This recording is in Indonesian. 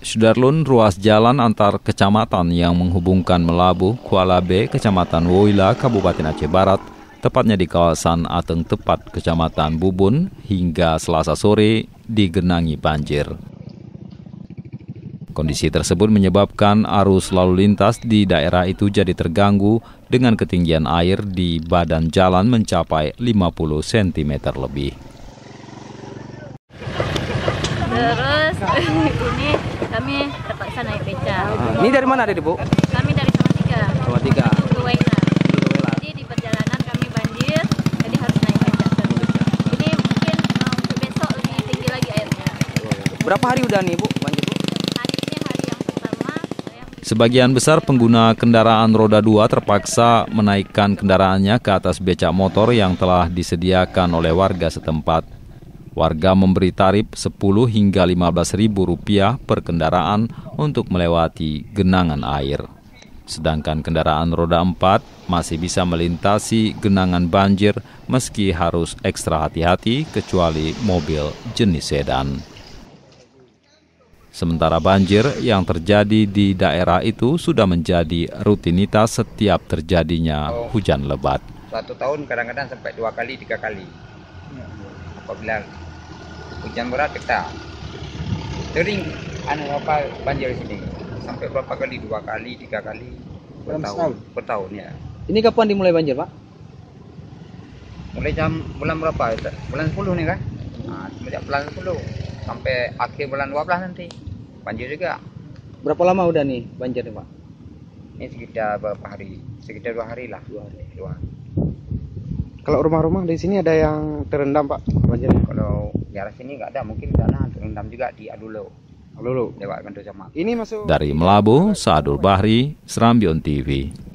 Sudarlun, ruas jalan antar kecamatan yang menghubungkan Melabuh, Kuala B, Kecamatan Woila, Kabupaten Aceh Barat, tepatnya di kawasan Ateng Tepat, Kecamatan Bubun, hingga Selasa sore digenangi banjir. Kondisi tersebut menyebabkan arus lalu lintas di daerah itu jadi terganggu dengan ketinggian air di badan jalan mencapai 50 cm lebih. Terus ini kami terpaksa naik beca. Ini dari mana adik, Bu? Kami dari Salatiga. Salatiga. Menuju ke Waina. Jadi di perjalanan kami banjir, jadi harus naik beca. Ini mungkin untuk besok lebih tinggi lagi airnya. Berapa hari udah nih, Bu, banjir, Bu? Hari ini hari yang pertama. Sebagian besar pengguna kendaraan roda 2 terpaksa menaikkan kendaraannya ke atas becak motor yang telah disediakan oleh warga setempat. Warga memberi tarif Rp10 hingga Rp15.000 per kendaraan untuk melewati genangan air. Sedangkan kendaraan roda 4 masih bisa melintasi genangan banjir meski harus ekstra hati-hati kecuali mobil jenis sedan. Sementara banjir yang terjadi di daerah itu sudah menjadi rutinitas setiap terjadinya hujan lebat. Suatu tahun kadang-kadang sampai 2 kali, 3 kali. Apabila hujan berat kita sering banjir di sini sampai berapa kali, 2 kali, 3 kali per tahun ya. Ini kapan dimulai banjir, Pak? Mulai jam bulan berapa? Bulan 10 nih kan? Nah, sejak bulan 10 sampai akhir bulan 12 nanti banjir juga. Berapa lama udah nih banjir nih, Pak? Ini sekitar berapa hari? Sekitar 2 hari lah. 2 hari. Kalau rumah-rumah di sini ada yang terendam, Pak, banjirnya? Kalau di arah sini nggak ada, mungkin karena terendam juga di Adulo. Lewat Lewat Kantor Camat. Ini masuk Dari Melabuh, Saadul Bahri, Serambion TV.